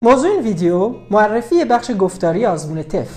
موضوع این ویدیو معرفی بخش گفتاری آزمون تف.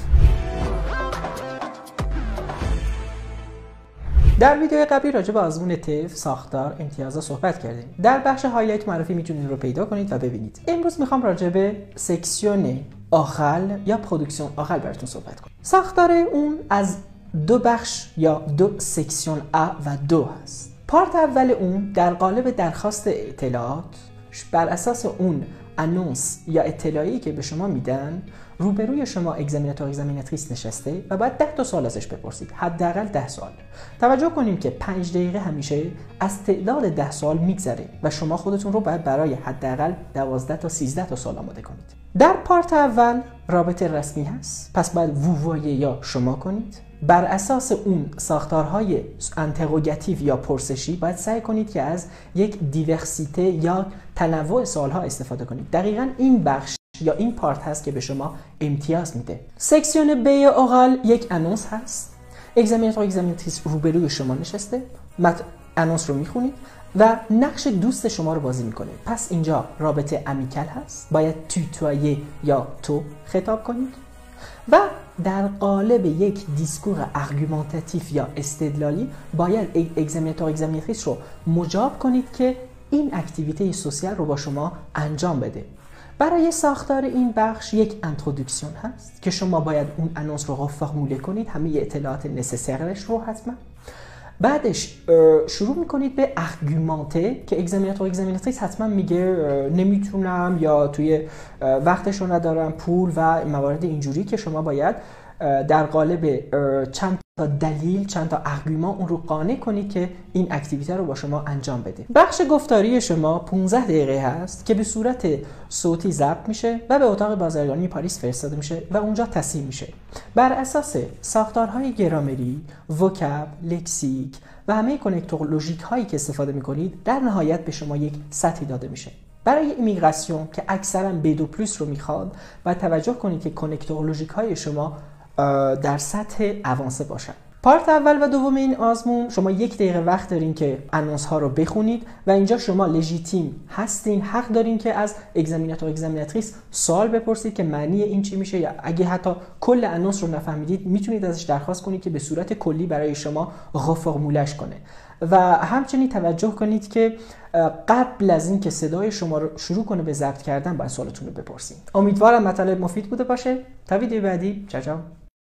در ویدیو قبلی راجع به آزمون تف، ساختار، امتیازها صحبت کردیم. در بخش هایلایت معرفی میتونید رو پیدا کنید و ببینید. امروز میخوام راجع به سکسیون آخل یا پروداکسیون آخل براتون صحبت کنم. ساختار اون از دو بخش یا دو سکسیون ا و دو هست. پارت اول اون در قالب درخواست اطلاعات بر اساس اون انونس یا اطلاعی که به شما میدن روبروی شما اگزامیناتور اگزامیناتریس نشسته و باید 10 تا سوال ازش بپرسید، حداقل 10 سوال. توجه کنیم که 5 دقیقه همیشه از تعداد 10 سوال میگذره و شما خودتون رو باید برای حداقل 12 تا 13 تا سوال آماده کنید. در پارت اول رابطه رسمی هست، پس باید وووایه یا شما کنید. بر اساس اون ساختارهای انتروگاتیو یا پرسشی باید سعی کنید که از یک دیورسیته یا تنوع سوالها استفاده کنید. دقیقاً این بخش یا این پارت هست که به شما امتیاز میده. سکسیون ب اوغال یک انونس هست. اگزامیناتور اگزامیناتریس روبروی شما نشسته، انونس رو میخونید و نقش دوست شما رو بازی میکنه. پس اینجا رابطه امیکل هست، باید تویه یا تو خطاب کنید و در قالب یک دیسکور آرگومنتاتیو یا استدلالی باید اگزامیناتور اگزامیناتریس رو مجاب کنید که این اکتیویته سوسیال رو با شما انجام بده. برای ساختار این بخش یک انترودکسیون هست که شما باید اون انونس رو فرموله کنید، همه اطلاعات نسسرش رو حتما. بعدش شروع میکنید به آرگومنته که اگزامیناتور اگزامیناتریس حتما میگه نمیتونم یا توی وقتش رو ندارم، پول و موارد اینجوری که شما باید در قالب چند تا دلیل، چند تا آرگومان اون رو قانع کنید که این اکتیویته رو با شما انجام بده. بخش گفتاری شما 15 دقیقه هست که به صورت صوتی ضبط میشه و به اتاق بازرگانی پاریس فرستاده میشه و اونجا تصحیح میشه. بر اساس ساختارهای گرامری، وکب، لکسیک و همه کنکتور لوژیک هایی که استفاده میکنید در نهایت به شما یک سطحی داده میشه. برای ایمیگراسیون که اکثرا B2+ رو میخواد باید توجه کنید که کنکتور لوژیک های شما در سطح اوانسه باشن. پارت اول و دوم این آزمون شما 1 دقیقه وقت دارین که انونس ها رو بخونید و اینجا شما لژیتیم هستین، حق دارین که از اگزامیناتور اگزامیناتریس سوال بپرسید که معنی این چی میشه، یا اگه حتی کل انونس رو نفهمیدید میتونید ازش درخواست کنید که به صورت کلی برای شما فرمولش کنه. و همچنین توجه کنید که قبل از این که صدای شما رو شروع کنه به ضبط کردن باید سوالتون رو بپرسید. امیدوارم مطالب مفید بوده باشه. تا ویدیو بعدی، چاو چاو.